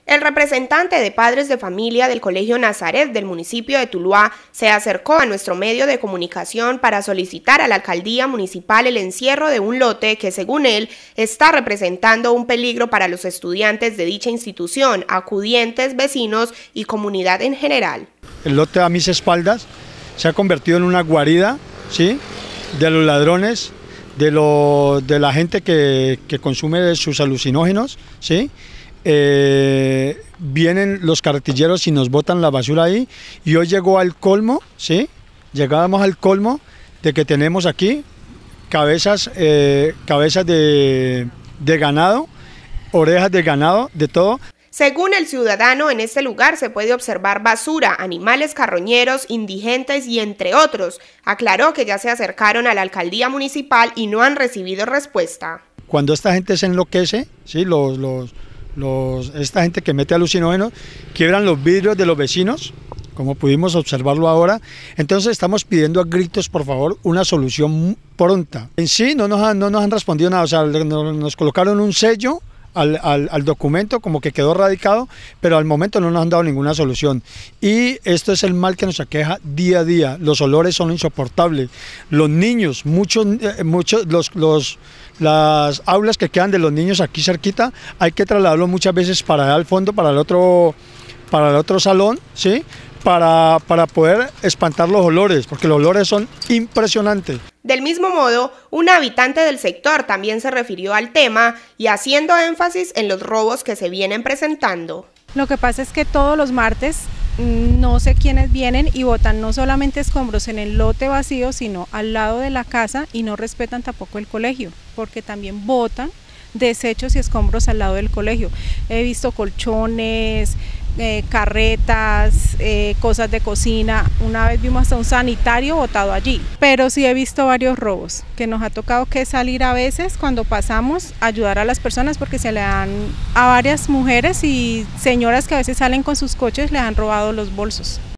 El representante de padres de familia del Colegio Nazaret del municipio de Tuluá se acercó a nuestro medio de comunicación para solicitar a la alcaldía municipal el encierro de un lote que, según él, está representando un peligro para los estudiantes de dicha institución, acudientes, vecinos y comunidad en general. El lote a mis espaldas se ha convertido en una guarida, ¿sí?, de los ladrones, de la gente que consume sus alucinógenos, ¿sí? Vienen los carretilleros y nos botan la basura ahí, y hoy llegó al colmo, ¿sí? Llegábamos al colmo de que tenemos aquí cabezas de ganado, orejas de ganado, de todo. Según el ciudadano, en este lugar se puede observar basura, animales carroñeros, indigentes y entre otros. Aclaró que ya se acercaron a la alcaldía municipal y no han recibido respuesta. Cuando esta gente se enloquece, ¿sí?, esta gente que mete alucinógenos, quiebran los vidrios de los vecinos, como pudimos observarlo ahora. Entonces estamos pidiendo a gritos, por favor, una solución pronta. En sí no nos han respondido nada, o sea, nos colocaron un sello al documento como que quedó radicado, pero al momento no nos han dado ninguna solución. Y esto es el mal que nos aqueja día a día. Los olores son insoportables. Los niños, las aulas que quedan de los niños aquí cerquita, hay que trasladarlos muchas veces para allá al fondo, para el otro salón, ¿sí?, para poder espantar los olores, porque los olores son impresionantes. Del mismo modo, un habitante del sector también se refirió al tema y haciendo énfasis en los robos que se vienen presentando. Lo que pasa es que todos los martes no sé quiénes vienen y botan no solamente escombros en el lote vacío, sino al lado de la casa, y no respetan tampoco el colegio, porque también botan desechos y escombros al lado del colegio. He visto colchones, carretas, cosas de cocina. Una vez vimos hasta un sanitario botado allí, pero sí he visto varios robos, que nos ha tocado que salir a veces cuando pasamos a ayudar a las personas, porque se le dan a varias mujeres y señoras que a veces salen con sus coches, le han robado los bolsos.